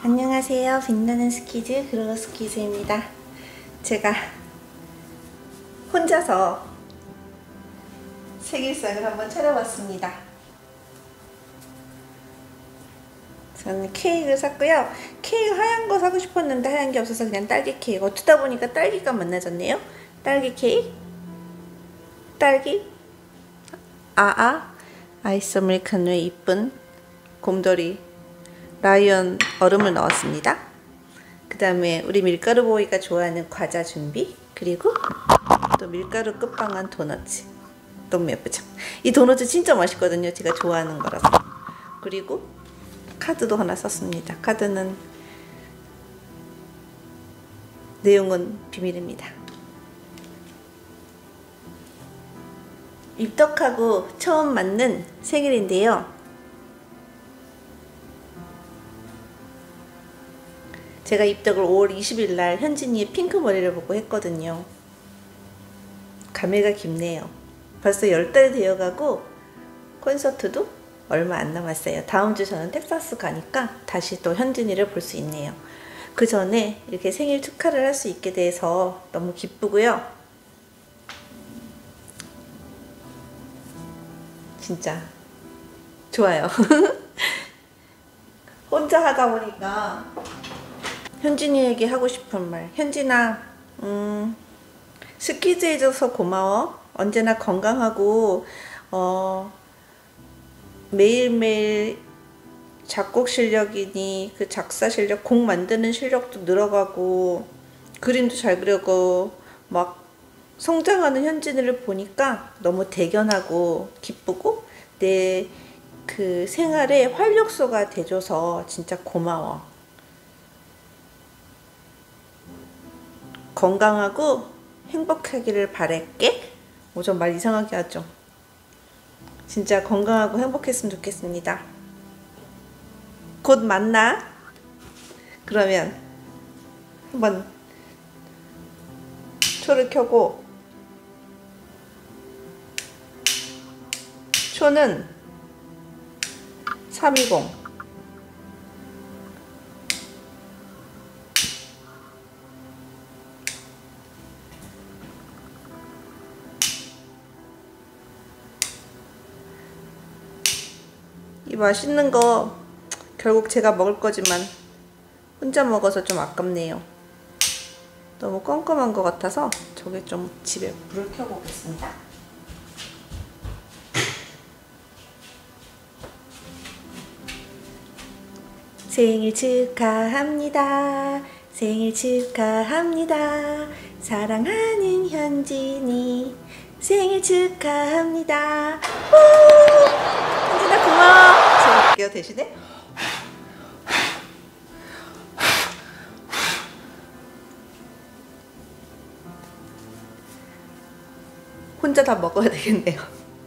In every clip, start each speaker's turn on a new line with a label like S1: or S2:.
S1: 안녕하세요. 빛나는 스키즈 그로우스키즈입니다. 제가 혼자서 생일상을 한번 차려봤습니다. 저는 케이크를 샀고요. 케이크 하얀 거 사고 싶었는데 하얀 게 없어서 그냥 딸기 케이크. 어쩌다 보니까 딸기가 만나졌네요. 딸기 케이크, 딸기, 아이스 아메리카노에 이쁜 곰돌이 라이언 얼음을 넣었습니다. 그 다음에 우리 밀가루 보이가 좋아하는 과자 준비, 그리고 또 밀가루 끝방한 도너츠. 너무 예쁘죠? 이 도너츠 진짜 맛있거든요. 제가 좋아하는 거라서. 그리고 카드도 하나 썼습니다. 카드는 내용은 비밀입니다. 입덕하고 처음 맞는 생일인데요. 제가 입덕을 5월 20일 날 현진이의 핑크 머리를 보고 했거든요. 감회가 깊네요. 벌써 10달이 되어가고 콘서트도 얼마 안 남았어요. 다음 주 저는 텍사스 가니까 다시 또 현진이를 볼 수 있네요. 그 전에 이렇게 생일 축하를 할 수 있게 돼서 너무 기쁘고요. 진짜 좋아요. 혼자 하다 보니까 현진이에게 하고 싶은 말. 현진아, 스키즈 해줘서 고마워. 언제나 건강하고 매일매일 작곡 실력이니 그 작사 실력, 곡 만드는 실력도 늘어가고 그림도 잘 그려고 막 성장하는 현진이를 보니까 너무 대견하고 기쁘고 내 그 생활의 활력소가 돼줘서 진짜 고마워. 건강하고 행복하기를 바랄게. 좀 말 이상하게 하죠. 진짜 건강하고 행복했으면 좋겠습니다. 곧 만나. 그러면 한번 초를 켜고, 초는 320. 이 맛있는 거 결국 제가 먹을 거지만 혼자 먹어서 좀 아깝네요. 너무 껌껌한 것 같아서 저게 좀 집에 불을 켜보겠습니다. 생일 축하합니다. 생일 축하합니다. 사랑하는 현진이 생일 축하합니다. 현진아 고마워. 제가 볼게요 대신에. 혼자 다 먹어야 되겠네요.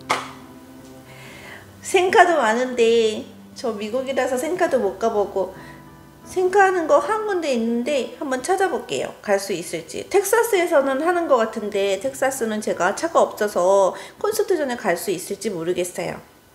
S1: 생카도 많은데 저 미국이라서 생카도 못 가보고, 생카하는 거 한 군데 있는데 한번 찾아볼게요. 갈 수 있을지. 텍사스에서는 하는 것 같은데 텍사스는 제가 차가 없어서 콘서트 전에 갈 수 있을지 모르겠어요.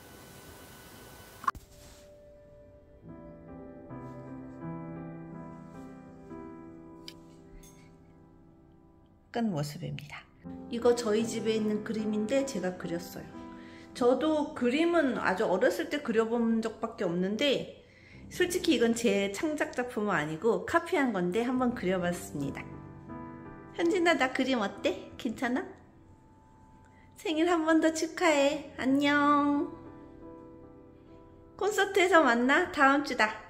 S1: 끝 모습입니다. 이거 저희 집에 있는 그림인데 제가 그렸어요. 저도 그림은 아주 어렸을 때 그려본 적밖에 없는데 솔직히 이건 제 창작 작품은 아니고 카피한 건데 한번 그려봤습니다. 현진아, 나 그림 어때? 괜찮아? 생일 한 번 더 축하해. 안녕. 콘서트에서 만나. 다음 주다.